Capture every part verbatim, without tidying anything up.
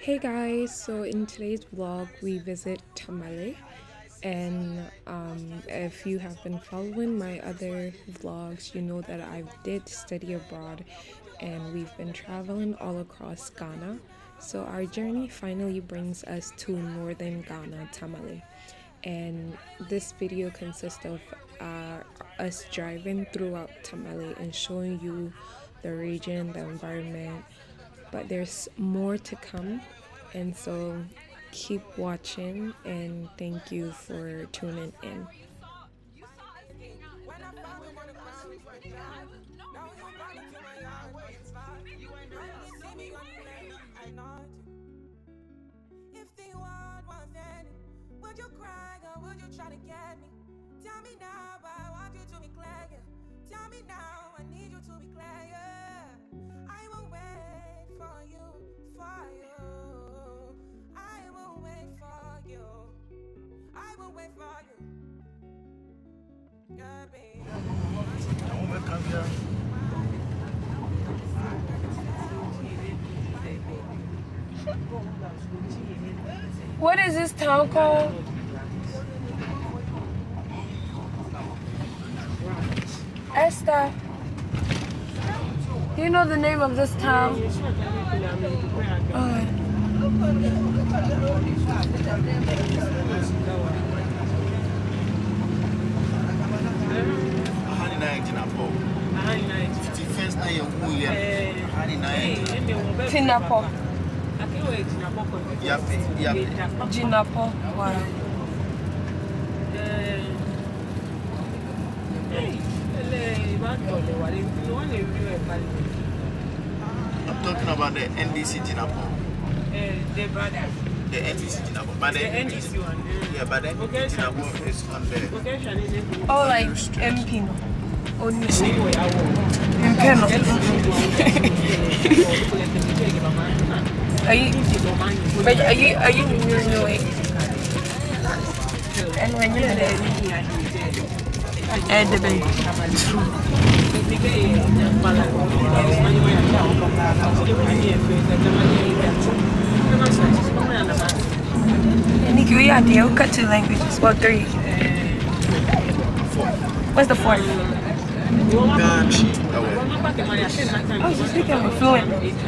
Hey guys, so in today's vlog we visit Tamale, and um, if you have been following my other vlogs, you know that I did study abroad and we've been traveling all across Ghana. So our journey finally brings us to northern Ghana, Tamale, and this video consists of uh, us driving throughout Tamale and showing you the region, the environment, but there's more to come, and so keep watching and thank you for tuning in. If the world was ending, would you cry or would you try to get me? Tell me now, I want you to be clear. Yeah. Tell me now, I need you to be clear. Yeah. I will wait for you, for you. I will wait for you. I will wait for you. Yeah, baby. What is this town called? Esther, do you know the name of this town? Uh, Tinapo. Jinapo. Wow. I'm talking about the N D C Jinapo. Uh, the brother. The N D C Jinapo. But the, the N D C one. Yeah, but the N D C Jinapo is on the... Oh, like Empino. Oh, no. Empino. Are you, but are you, are you new? And when you're there, and the baby. Nicky, we are there. We'll cut two languages. Well, three. What's the fourth? Ganchi. Oh, you're speaking fluent.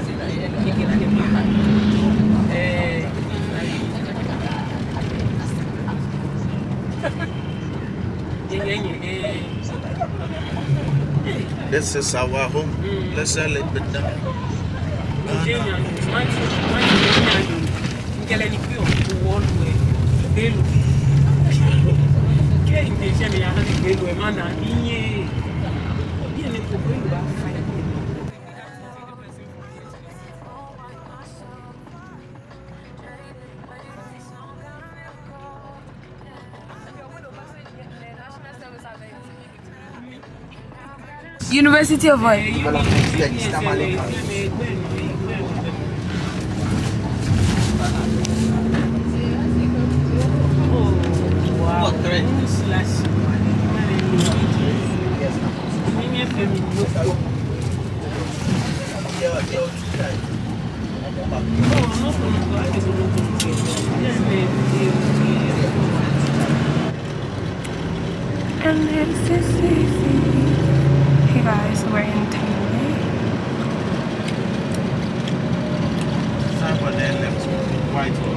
This is our home. Let's sell it with them. University of what? And there's this easy. Hey guys, we're in Tamale. Sorry about that left white one.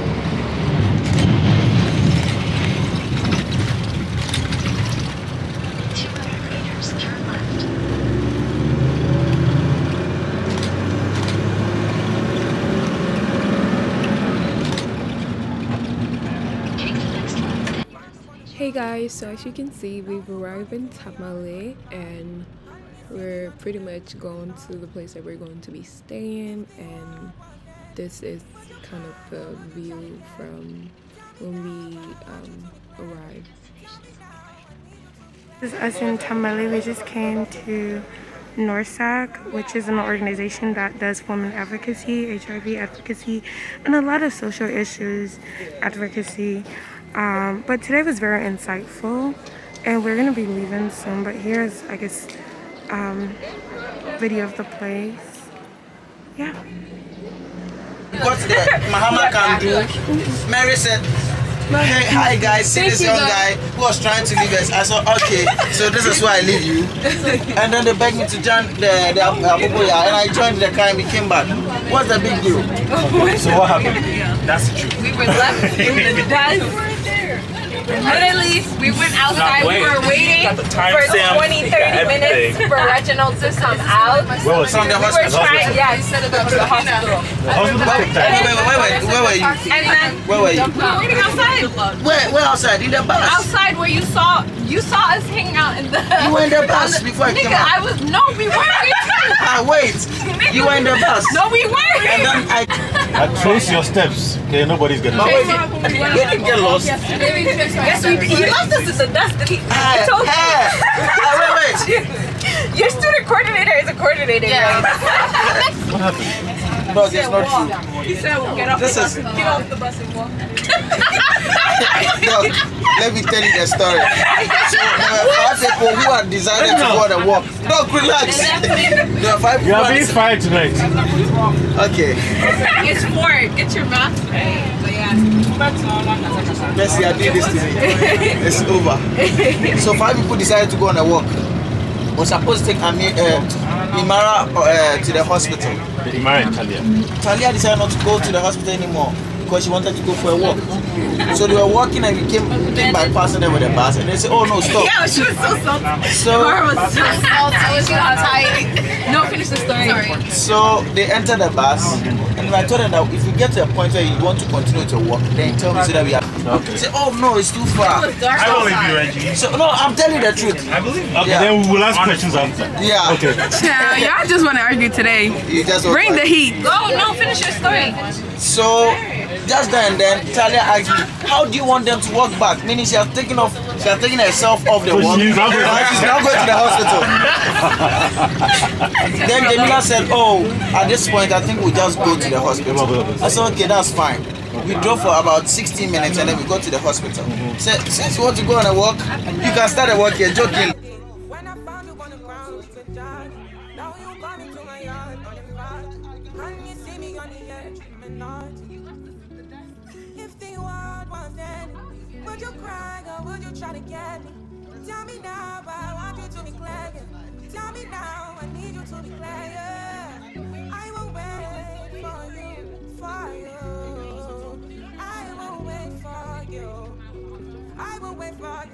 Hey guys, so as you can see, we've arrived in Tamale and we're pretty much going to the place that we're going to be staying, and this is kind of the view from when we um, arrived. This is us in Tamale. We just came to NORSAC, which is an organization that does women advocacy, H I V advocacy, and a lot of social issues advocacy. Um, but today was very insightful, and we're gonna be leaving soon. But here's, I guess, um, video of the place. Yeah. What the Mahama can do. Mary said, hey, hi guys, see this young guy who was trying to leave us. I said, okay, so this is why I leave you. And then they begged me to join the, the Abubuya, and I joined the car and we came back. What's the big deal? So what happened? That's the truth. We were left in the dust. Literally, we went outside, we were waiting for twenty, thirty minutes for Reginald to come out. Where was From the We were hospital. trying, yeah, instead of the, the hospital. The hospital took Wait, time. wait, wait, wait, where were you? And then Where were you? we were waiting outside. Where, where outside? In the bus? Outside where you saw, you saw us hanging out in the... You were in the bus before I came Nigga, out. I was, no, we weren't. Ah, wait. You were in the bus. No, we weren't. And then I... I trace your steps. Okay, nobody's getting But lost. wait, you didn't get lost. Yes, we did. He left us in the dust. He, Hey, I told hey. Ah, wait, wait. you. Your student coordinator is a coordinator, yeah. Right? What happened? No, that's not true. He said, well, get off This the is- bus. Get off the bus and walk. Look, let me tell you the story. So there were five people who had decided to go on a walk. Look, relax. There were five You people. are who being had fired tonight. decided- Okay. It's four. Get your math right. But yeah. Messi, I did this to me. It's over. So five people decided to go on a walk. Was supposed to take Ami, uh, Imara uh, to the hospital. Imara and Talia. Talia decided not to go to the hospital anymore because she wanted to go for a walk. So they were walking and we came, we came by passing them with a bus and they said, oh no, stop. Yeah, she was so salty. So, Laura was so salty. She was tired. No, finish the story. Sorry. so they entered the bus and I told them that if we get to a point where you want to continue to walk, then tell me so that we have. Okay. They said, oh no, it's too far. I believe you, Reggie. So no, I'm telling you the truth. I believe you. Okay, Yeah. then we will ask questions after. Yeah. Okay. Now, y'all just want to argue today. You just Bring the heat. Go, no, finish your story. So just then, then Talia asked me, how do you want them to walk back? Meaning she has taken off, she has taken herself off the So walk. she's now going- Now she's now going to the hospital. Then Jamila said, oh, at this point I think we'll just go to the hospital. I said, okay, that's fine. We drove for about sixteen minutes and then we go to the hospital. Said, since you want to go on a walk, you can start a walk here, joking. When I found you on the ground, you could die. Now you coming to my yard on the ride. When you see me on the edge, I'm not. If the world was ending, would you cry or would you try to get me? Tell me now, I want you to be clear. Tell me now, I need you to be clear. I will wait for you, for you. I will wait for you. I will wait for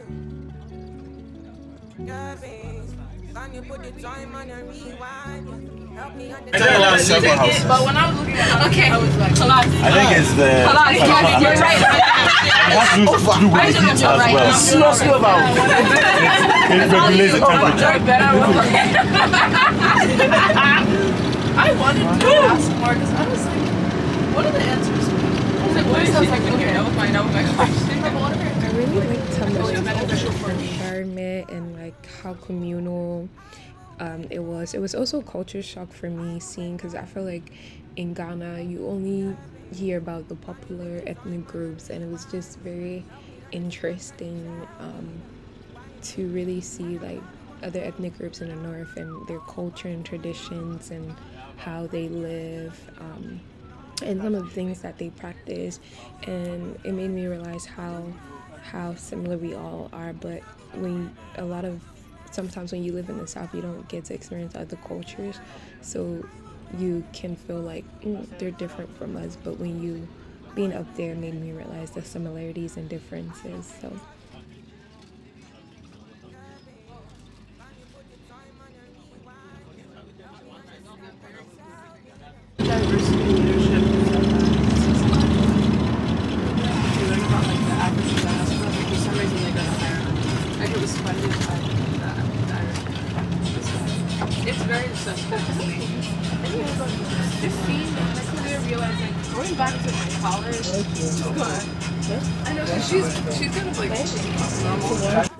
you. Yeah, babe. Can you put the time on a rewind? Help me I think I have several houses. But when I was looking at it, okay, I was like, Kalas. I think it's the. Kalas, yes, you're right. It has to do to do with the heat as well. Seriously about It regulates the temperature. I wanted to ask more because I was like, what are the answers? I was like, what is that? Like, okay, I will find out with my question. I really like Tamale's environment and like how communal um, it was. It was also culture shock for me seeing, because I feel like in Ghana you only hear about the popular ethnic groups, and it was just very interesting um, to really see like other ethnic groups in the north and their culture and traditions and how they live. Um, and some of the things that they practice, and it made me realize how how similar we all are. But when a lot of sometimes when you live in the South, you don't get to experience other cultures, so you can feel like mm, they're different from us. But when you being up there made me realize the similarities and differences. So Diversity leadership is like that. You learn about like the African diaspora, but for some reason they go to Ireland. Like it was funny to try that with Irish. It's very suspect. fifteen, I couldn't realize like going back to my college. She's going. I know, but she's she's gonna like normal.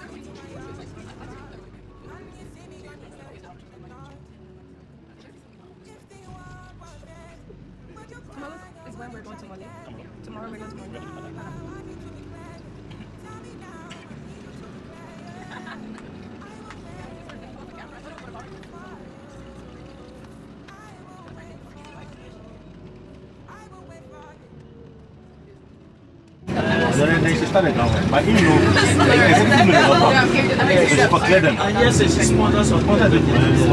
Is when we're going to Mali. Tomorrow we're going to Mali. then she started now. But you know, like, executive in the upper. So she cleared them. And yes, she sponsors us. What are the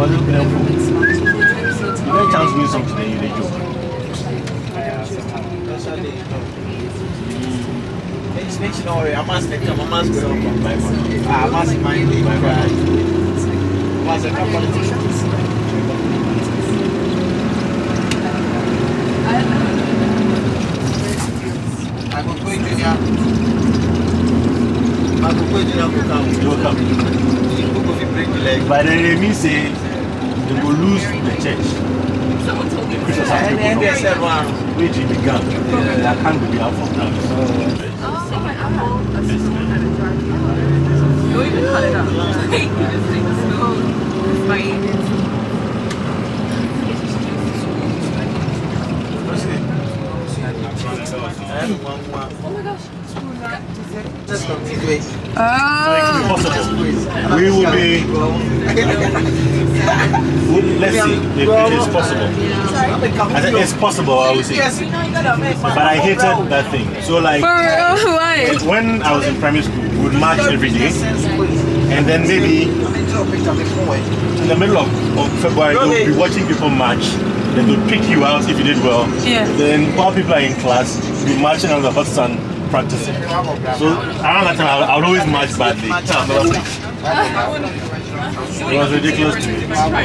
you don't chance doing something then you do. It's makes you know I must make them, I must go on my phone. I must mind the my bride. I must have a politician. I will go to Junior. I will go to Junior to come. You will come. You will go to break the leg. But then they mean say they will lose the church. Someone told me. The Christians And then have they to said, go wow. which it began. That can't be out of now. Oh, my uncle, a sister had a drive. Don't even cut it up. Like, you just take the spoon, bite. Oh my gosh. Just come to it. Oh. Possible. We will be. would- Let's see if it is possible. I think it's possible, I would say. But I hated that thing. So like, For real? Why? when I was in primary school, we would march every day, and then maybe in the middle of, of February, they would be watching people march. Then they would pick you out if you did well. Yeah. Then while people are in class, you'll be marching under the hot sun practicing. So around that time, I would, I would always march badly. It was ridiculous to me.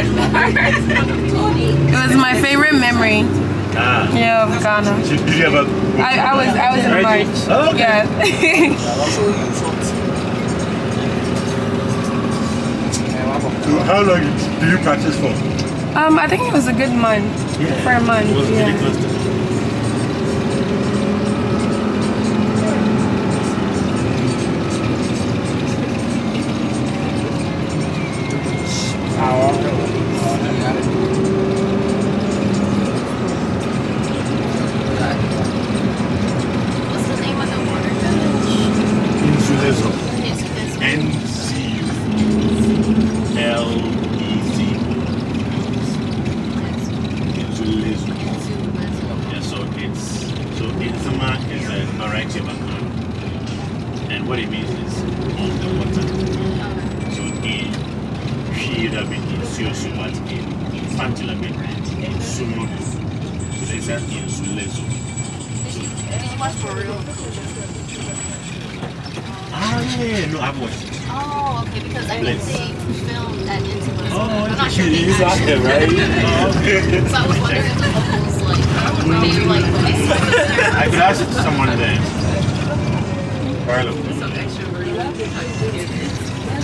It was my favorite memory. Ah. Yeah, of Ghana. Did you ever? I, I was I was in March. Oh, okay. Yeah. So how long do you practice for? um, I think it was a good month. Yeah. For a month. It was yeah. ridiculous to me. What's the name of the water village? Insulezo. It's N C U L E Z. Insulezo. Yeah, so it's so Inzima is a variety of account. And what it means is on the water. So in she would have been in Siosu, but in Infantila been in Sumo. So they said Insulezo. Ah, yeah, yeah, no, I've watched it. Oh, okay, because I think Blitz. they filmed at Intimus. Oh, I'm not sure you they you got actually it, right? did. Oh, okay. So I was wondering if the locals, like, they like, when they see them I could ask someone there. Carlo. Some extra words.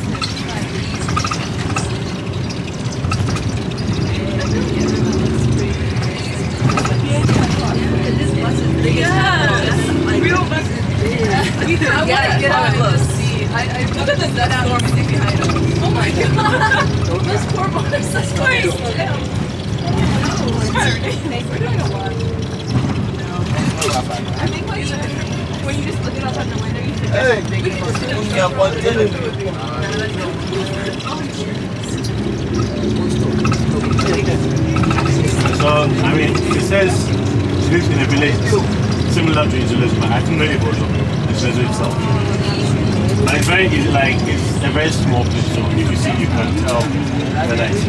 We don't mess with We I want to get out and just see. I, I look at the that storm and behind us. Oh my god. Those poor mothers, that's crazy. We're doing a lot. I think when you, when you just look it up on the window, you forget Hey, how big it is. yeah, but So, I mean, it says she lives in a village similar to Insulezo, but I don't know if it was Insulezo itself. But it's very easy, like, it's a very small place, so if you see, you can tell whether it's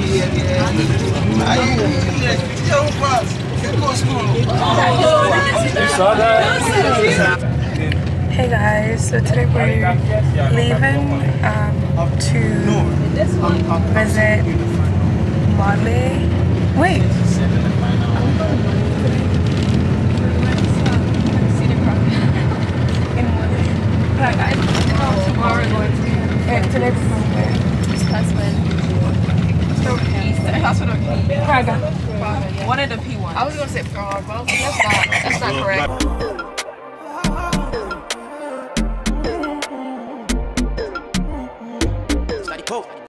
You saw that? Hey guys, so today we're leaving um, to visit Male. Wait. Tomorrow we're going to Yeah, today's Monday. That's when Hospital Praga. One of the P ones. I was gonna say Prague, but I was like, that's not that's not correct.